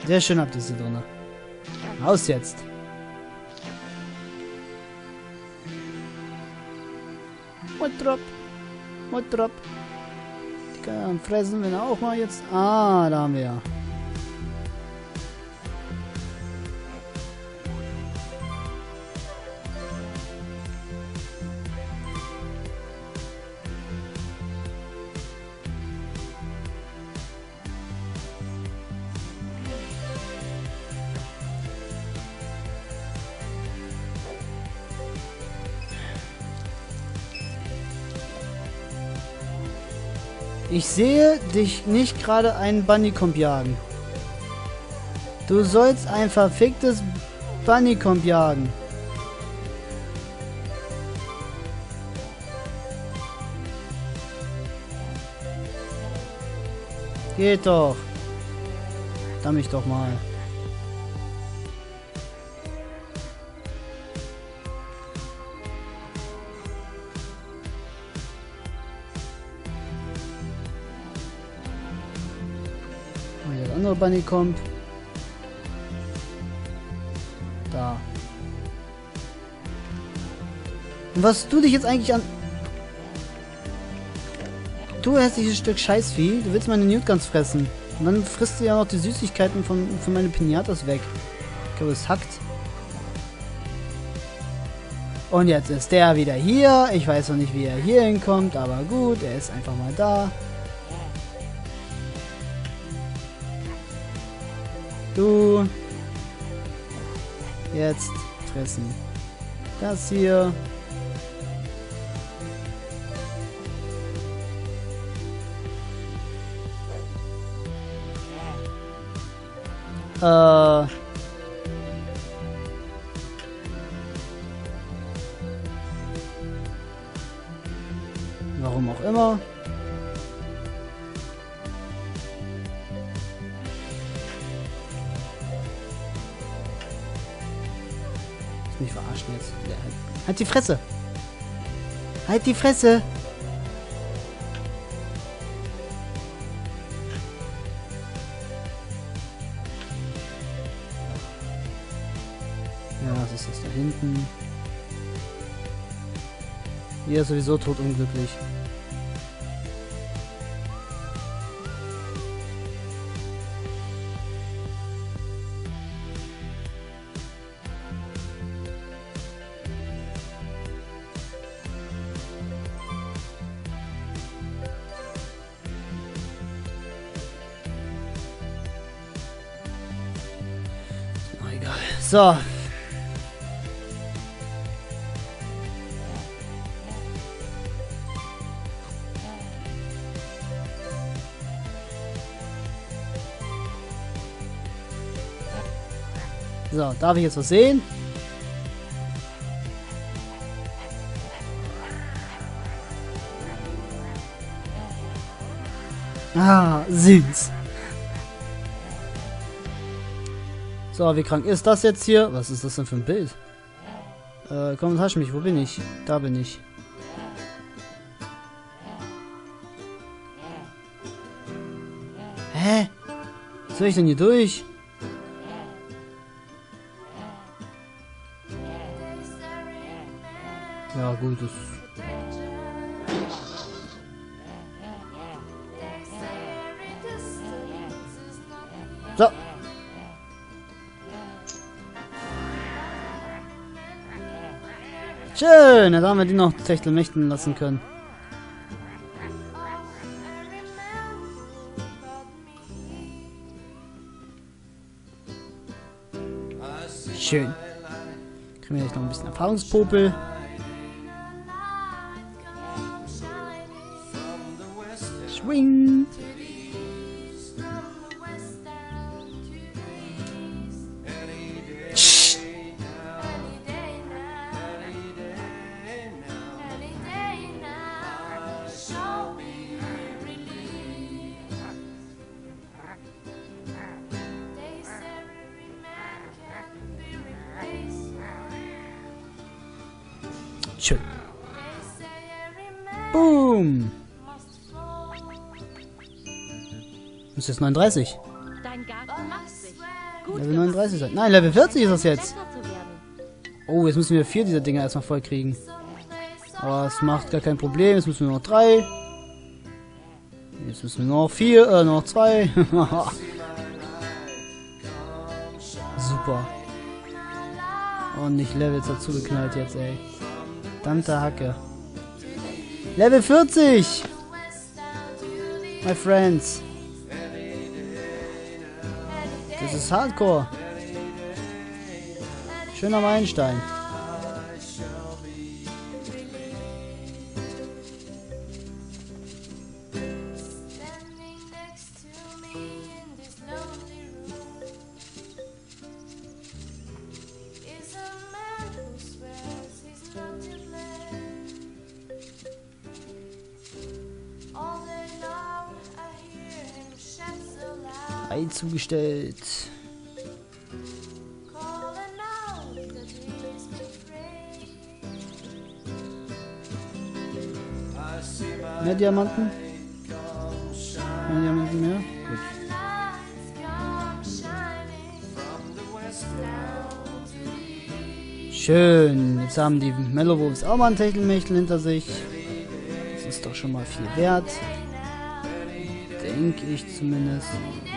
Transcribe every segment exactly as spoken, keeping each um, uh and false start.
Sehr schön habt ihr sie drin. Raus jetzt. Motrop. Motrop. Die kann fressen, wenn er auch mal jetzt... Ah, da haben wir ja. Ich sehe dich nicht gerade einen Bunnycomb jagen. Du sollst ein verficktes Bunnycomb jagen. Geht doch. Damm mich doch mal. Der andere Bunny kommt. Da. Und was du dich jetzt eigentlich an... Du hässliches Stück Scheißvieh, du willst meine Newtguns fressen. Und dann frisst du ja noch die Süßigkeiten von, von meine Pinatas weg. Ich glaube, es hackt. Und jetzt ist der wieder hier. Ich weiß noch nicht, wie er hier hinkommt, aber gut, er ist einfach mal da. Du. Jetzt fressen. Das hier. Äh. Warum auch immer. Mich verarschen jetzt. Halt die Fresse! Halt die Fresse! Ja, was ist das da hinten? Hier ist sowieso totunglücklich. So. So, darf ich jetzt was sehen? Ah, süß. So, wie krank ist das jetzt hier? Was ist das denn für ein Bild? Äh, komm, hasch mich. Wo bin ich? Da bin ich. Hä? Was soll ich denn hier durch? Ja, gut, das... So. Schön, da haben wir die noch techtelmächten lassen können. Schön. Kriegen wir jetzt noch ein bisschen Erfahrungspopel. Swing. Schön. Boom. Das ist neununddreißig. Dein Garten macht sich. Level neununddreißig sein. Nein, Level vierzig ist das jetzt. Oh, jetzt müssen wir vier dieser Dinger erstmal voll kriegen. Aber es macht gar kein Problem. Jetzt müssen wir noch drei. Jetzt müssen wir noch vier, äh, noch zwei. Super. Und nicht Levels dazu geknallt jetzt, ey. Verdammte Hacke. Level vierzig! My friends. Das ist Hardcore. Schöner Meilenstein. Ei zugestellt. Mehr Diamanten? Mehr Diamanten mehr? Gut. Schön. Jetzt haben die Mellowolves auch mal ein Techtelmechtel hinter sich. Das ist doch schon mal viel wert. Denke ich zumindest.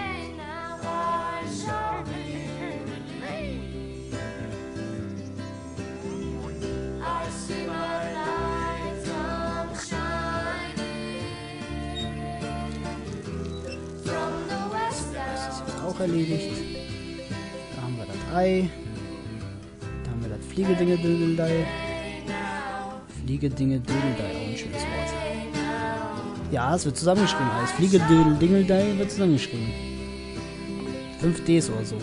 Erledigt. Da haben wir das Ei. Da haben wir das Fliegedinge-Dödeldei. Fliegedinge-Dödeldei, auch ein schönes Wort. Ja, es wird zusammengeschrieben. Als Fliegedödel-Dingeldei wird zusammengeschrieben. fünf Ds oder so.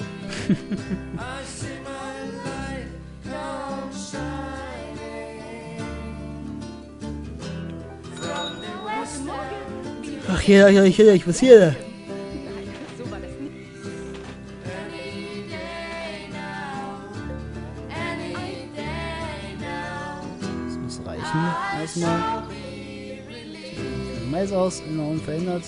Ach ja, ja, ja, ich was hier. Erstmal Mais aus, immer unverändert.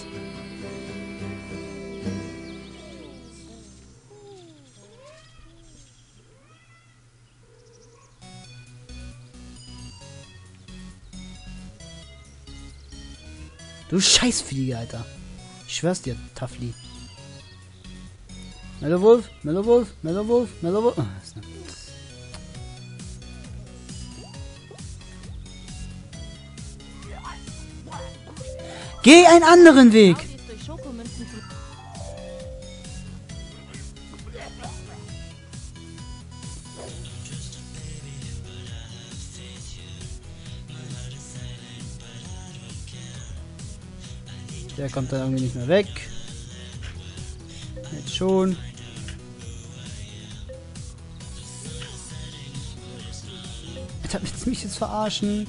Du Scheißfliege, Alter. Ich schwör's dir, Tafli. Mellowolf, Mellowolf, Mellowolf, Mellowolf. Oh, geh einen anderen Weg! Der kommt dann irgendwie nicht mehr weg. Jetzt schon. Alter, willst du mich jetzt verarschen?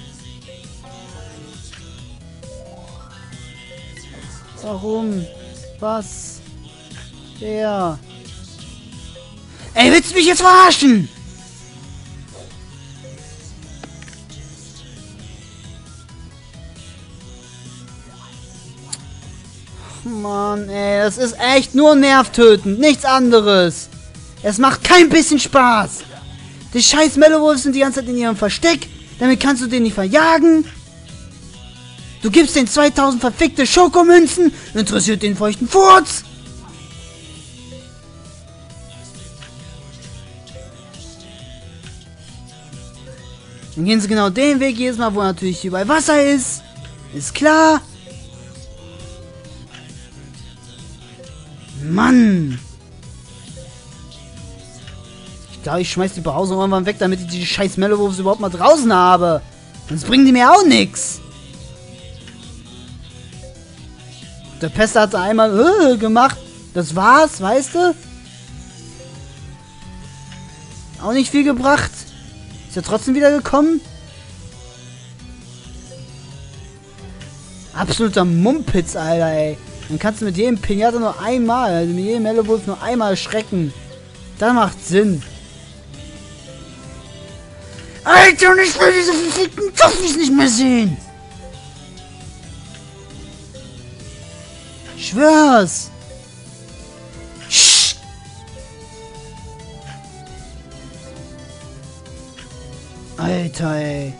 Warum? Was? Wer? Ey, willst du mich jetzt verarschen? Mann, ey, das ist echt nur nervtötend, nichts anderes. Es macht kein bisschen Spaß. Die scheiß Mellowolves sind die ganze Zeit in ihrem Versteck, damit kannst du den nicht verjagen. Du gibst den zweitausend verfickte Schokomünzen, interessiert den feuchten Furz. Dann gehen sie genau den Weg jedes Mal, wo natürlich überall Wasser ist. Ist klar. Mann. Ich glaube, ich schmeiß die Behausung irgendwann weg, damit ich die scheiß Mellowolves überhaupt mal draußen habe. Sonst bringen die mir auch nichts. Der Pester hat einmal äh, gemacht. Das war's, weißt du? Auch nicht viel gebracht. Ist ja trotzdem wieder gekommen. Absoluter Mumpitz, Alter, ey. Dann kannst du mit jedem Pinata nur einmal, also mit jedem Mellowolf nur einmal schrecken. Das macht Sinn. Alter, und ich will diese verfickten Toffis nicht mehr sehen. Ich schwör's. Alter, ey.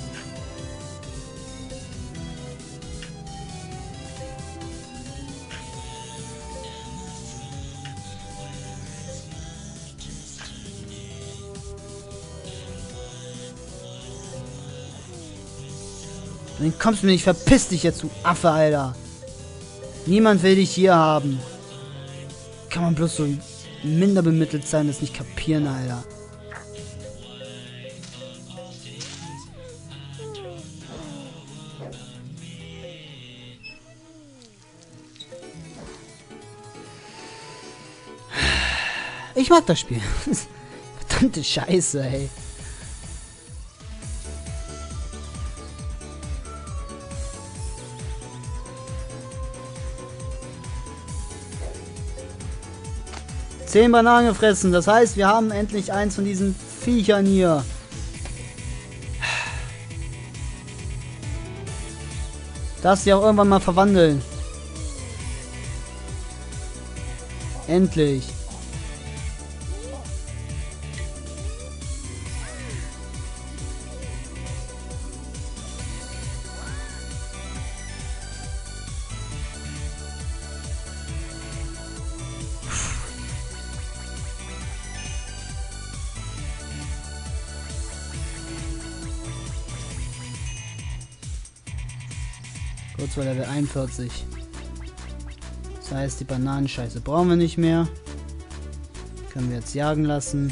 Dann kommst du mir nicht, verpiss dich jetzt, du Affe, Alter. Niemand will dich hier haben. Kann man bloß so minder bemittelt sein, das nicht kapieren, Alter. Ich mag das Spiel. Verdammte Scheiße, ey. Zehn Bananen gefressen. Das heißt, wir haben endlich eins von diesen Viechern hier. Darfst sie auch irgendwann mal verwandeln. Endlich. Kurz vor Level einundvierzig. Das heißt, die Bananenscheiße brauchen wir nicht mehr. Können wir jetzt jagen lassen.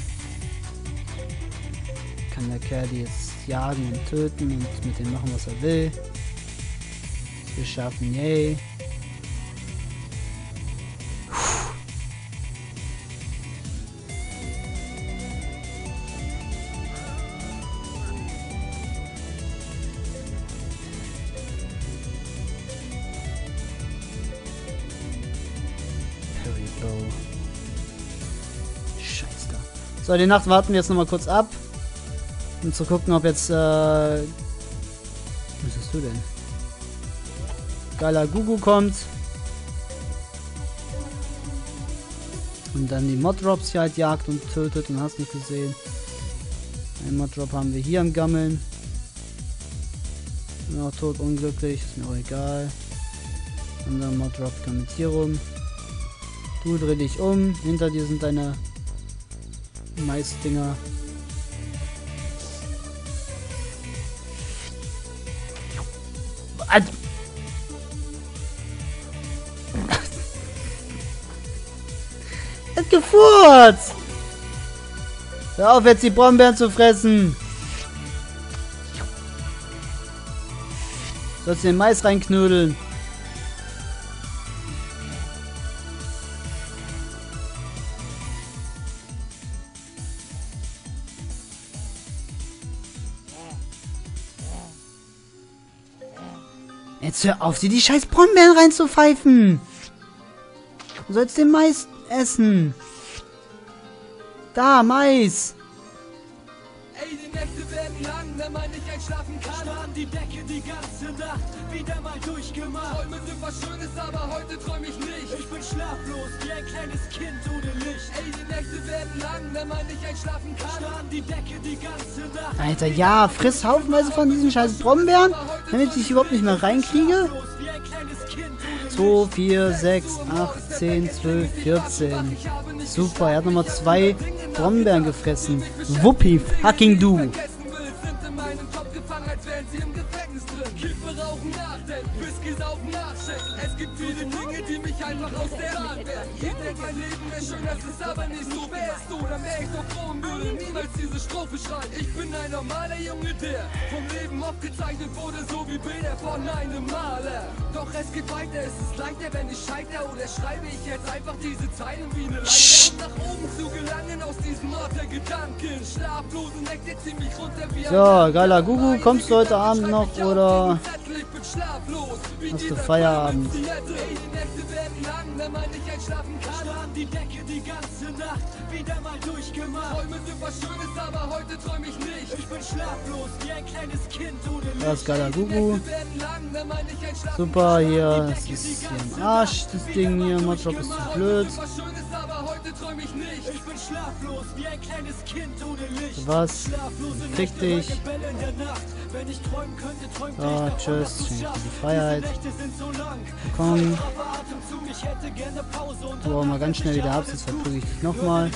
Kann der Kerl die jetzt jagen und töten und mit dem machen, was er will. Wir schaffen, yay. Scheiße. So, die Nacht warten wir jetzt nochmal kurz ab. Um zu gucken, ob jetzt, äh... Was bist du denn? Galagugu kommt. Und dann die Moddrops hier halt jagt und tötet und hast nicht gesehen. Ein Moddrop haben wir hier am Gammeln. Bin auch tot unglücklich, ist mir auch egal. Und dann Moddrop kommt hier rum. Du dreh dich um, hinter dir sind deine Maisdinger. Was? Er hat gefurzt! Hör auf jetzt die Brombeeren zu fressen! Sollst du den Mais reinknödeln? Jetzt hör auf, dir die scheiß Brombeeren reinzupfeifen. Du sollst den Mais essen. Da, Mais. Ey, die Nächte werden lang, wenn man nicht einschlafen kann. Starren die Decke die ganze Nacht, wieder mal durchgemacht. Träume sind was Schönes, aber heute träum ich nicht. Ich bin schlaflos, wie ein kleines Kind ohne Licht. Ey, die Nächte werden lang, wenn man nicht einschlafen kann. Starren die Decke die ganze Nacht. Alter, ja, friss haufenweise von diesen scheiß Brombeeren, damit ich überhaupt nicht mehr reinkriege. zwei, vier, sechs, acht, zehn, zwölf, vierzehn. Super, er hat nochmal zwei Brombeeren gefressen. Wuppi, fucking du. Es gibt viele Dinge, die mich einfach aus der Bahn werfen. Ich denke, mein Leben wäre schön, das ist aber nicht so. Wärst du, dann wär ich so froh und würde niemals diese Strophe schreiben. Ich bin ein normaler Junge, der vom Leben aufgezeichnet wurde, so wie Bilder von einem Maler. Doch es geht weiter, es ist leichter, wenn ich scheitere oder schreibe ich jetzt einfach diese Zeilen wie eine Leiter, um nach oben zu gelangen aus diesem Ort der Gedanken. Schlaflose Nächte ziehen mich runter wie ein... So, geiler Gugu, kommst du heute Abend noch oder hast du Feierabend? Die Nächte werden lang, wenn man nicht einschlafen kann. Starren die Decke die ganze Nacht, wieder mal durchgemacht. Träume sind was Schönes, aber heute träum ich nicht. Ich bin schlaflos, wie ein kleines Kind ohne Licht. Das ist geiler Gugu. Super, hier, das ist hier im Arsch, das Ding hier. Moddrop ist zu blöd. heute träum ich nicht. Ich bin schlaflos wie ein kleines Kind ohne Licht. Was? Krieg dich. Wenn ich träumen könnte, träumt So, tschüss. Schenke dir die Freiheit. Komm. Du hau mal ganz schnell wieder ab, sonst verprügel ich dich nochmal.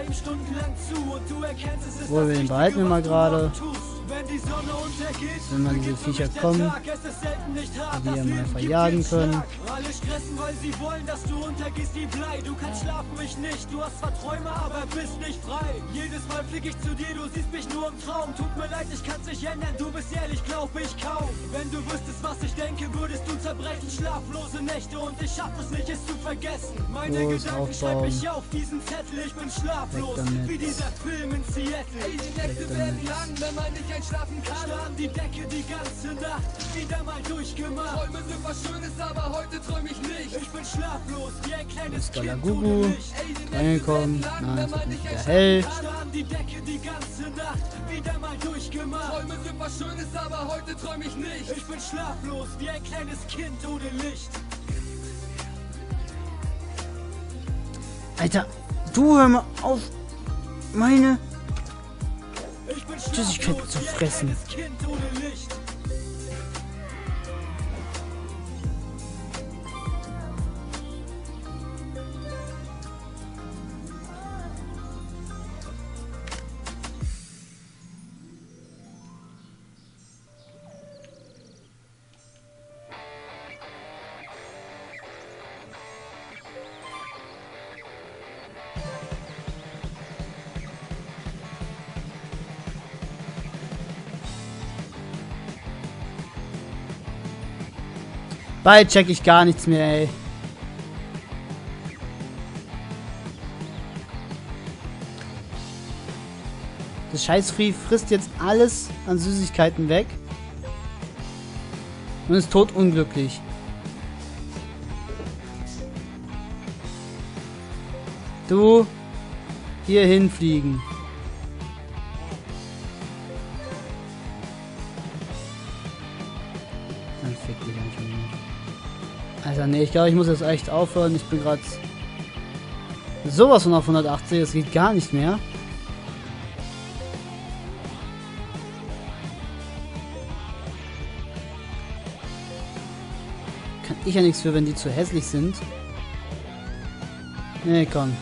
Obwohl, wir den behalten wir mal gerade. Wenn mal diese Viecher kommen, die wir mal verjagen können. Alle stressen, weil sie wollen, dass du untergehst wie Blei. Du kannst schlafen, mich nicht. Du hast zwar Träume, aber bist nicht frei. Jedes Mal flieg ich zu dir, du siehst mich nur im Traum. Tut mir leid, ich kann's nicht ändern. Du bist ehrlich, glaub ich kaum. Wenn du wüsstest, was ich denke, würdest du zerbrechen. Schlaflose Nächte und ich schaff es nicht, es zu vergessen. Meine Los, Gedanken schreib aufbauen. ich auf diesen Zettel. Ich bin schlaflos, wie dieser Film in Seattle. Ey, die Nächte werden lang, wenn man nicht einschlafen kann. Schlafen die Decke die ganze Nacht, wieder mal durchgemacht. Träume sind was Schönes, aber heute träum ich nicht. Ich bin schlaflos, wie ein kleines Kind Gugu. ohne Licht. Reingekommen. Nein, es wird nicht wieder hell. Schlafen die Decke die ganze Nacht, wieder mal durchgemacht. Träume sind was Schönes, aber heute träum ich nicht. Ich bin schlaflos, wie ein kleines Kind ohne Licht. Alter, du hör mal auf, meine Ich bin Süßigkeiten zu fressen. wie ein kleines Kind ohne Licht. Bald check ich gar nichts mehr, ey. Das Scheißvieh frisst jetzt alles an Süßigkeiten weg. Und ist totunglücklich. Du, hier hinfliegen. Dann fick dich einfach nur. Alter, nee, ich glaube, ich muss jetzt echt aufhören. Ich bin gerade sowas von auf hundertachtzig, das geht gar nicht mehr. Kann ich ja nichts für, wenn die zu hässlich sind. Nee, komm.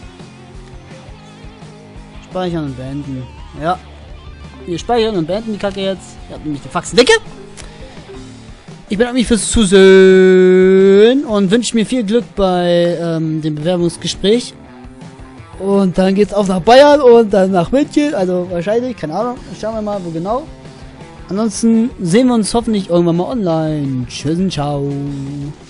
Speichern und beenden. Ja. Wir speichern und beenden die Kacke jetzt. Ihr habt nämlich die Faxen dicke. Ich bedanke mich fürs Zusehen und wünsche mir viel Glück bei ähm, dem Bewerbungsgespräch. Und dann geht's auf nach Bayern und dann nach München. Also wahrscheinlich, keine Ahnung. Schauen wir mal, wo genau. Ansonsten sehen wir uns hoffentlich irgendwann mal online. Tschüss und ciao.